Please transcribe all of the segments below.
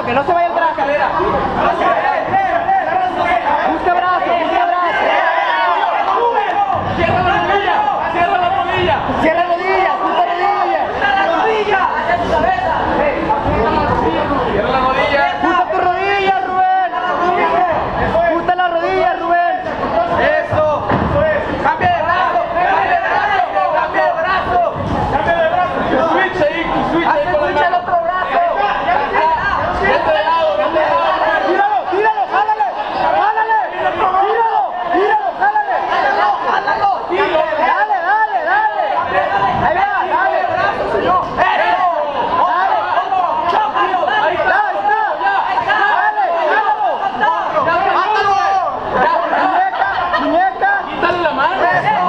que no se vaya el brazo. Busca brazo, busca brazo. Cierra la rodilla, cierra la rodilla. Cierra rodillas, busca rodillas. Cierra la rodilla. Cierra la rodilla. Justa tu rodilla, Rubén. Justa la rodilla, Rubén. Eso. Cambia de brazo. Cambia de brazo. Cambia de brazo. Cambia de brazo. Switch ahí con la mano. Otro brazo. Vete de lado, vete de lado. Tíralo, tíralo, jálale. Jálale. Tíralo, jálale. Dale, dale, dale. Ahí va, dale. Quítale la mano.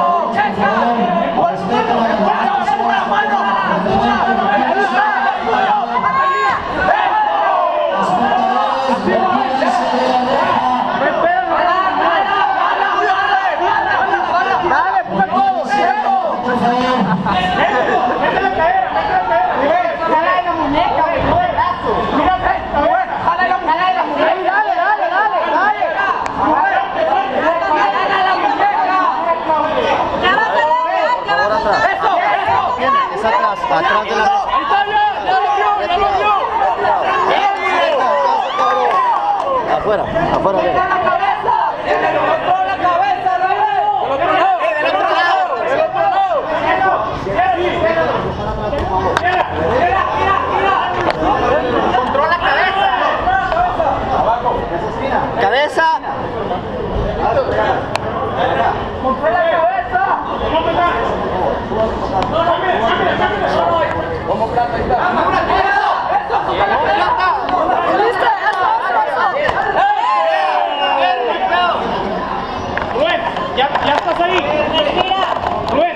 Dale, ponga el codo. Mete la cadera, mete la cadera. Jala de la muñeca, güey, no del brazo. Jala de la muñeca. Dale, dale, dale, dale. Es atrás, atrás de la... Ahí está, ya lo vio. Afuera, afuera. Controla cabeza. Cabeza. Controla cabeza. Vamos, plata, ahí está. Rubén, ya estás ahí. Rubén.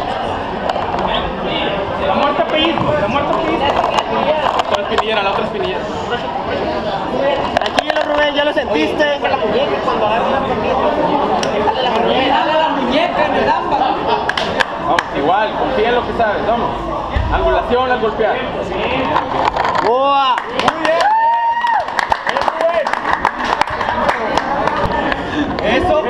La muerte pellizco, la muerte pellizco. La otra espinillera, la otra espinillera. Tranquilo, Rubén, ya lo sentiste. Vamos, igual, confía en lo que sabes, vamos. Angulación, la golpear. ¡Boa! Muy bien. Eso.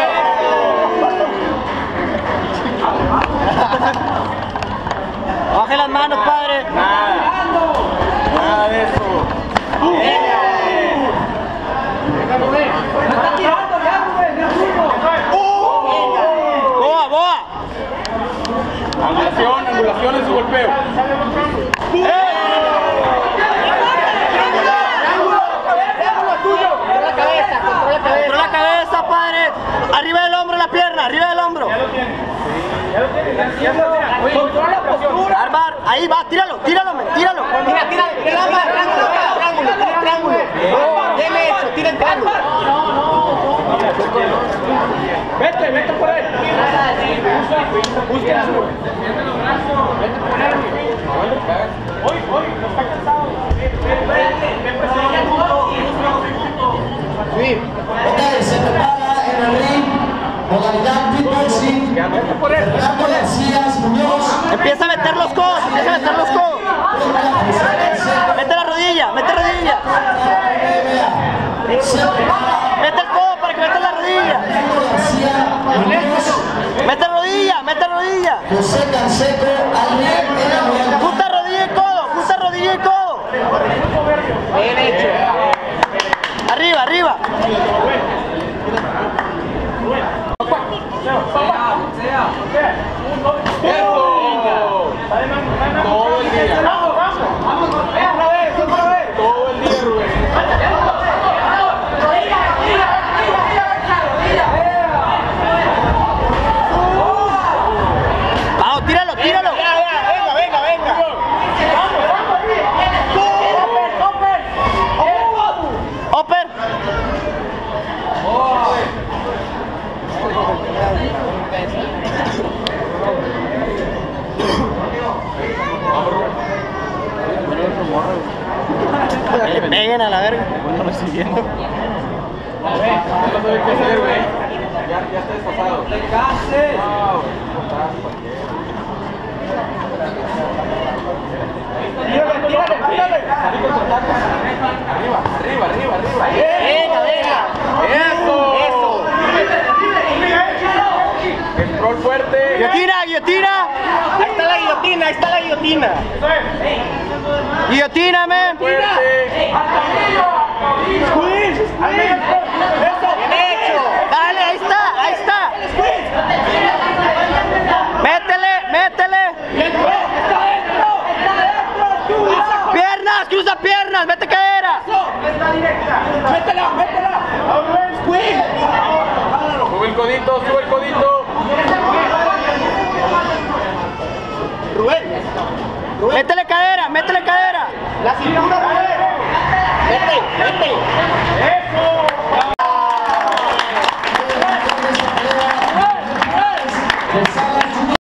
Baje las manos, padre. Nada de eso. ¡Boa, boa! Angulación en su golpeo. Controla la cabeza, padre. Arriba del hombro la pierna, arriba del hombro. Controla la postura. Armar, ahí va, tíralo, tíralo, tíralo. Tira triángulo. Dele eso, tira el triángulo. Vete por él. Busca su. Vete por él. Hoy, está cansado. Sí. Ok, se prepara en el ring, modalidad kickboxing. Fernando García Muñoz. Empieza a meter los codos, empieza a meter los codos. Mete la rodilla, mete rodilla. Mete el codo para que meta la rodilla. Mete rodilla, mete rodilla. José Canseco, al ring en la modalidad. Junta rodilla y codo, junta rodilla y codo. Bien hecho. Arriba, arriba. Todo el día. Vamos. Otra vez. Todo el día, Rubén. Vamos, tíralo, tíralo. Venga. Upper. Le peguen a la verga. No siguiendo. No sabe qué hacer, güey. Ya está desfasado. ¡Te cases! Arriba. Venga, venga. Eso. Control fuerte. Guillotina, guillotina. Ahí está la guillotina, ahí está la guillotina. Guillotina, men. Fuerte. Bien hecho. Dale, ahí está, ahí está. Métele. Piernas, cruza piernas, mete cadera. Métela. Sube el codito. Métele cadera. La cintura, Rubén. Mete. Eso.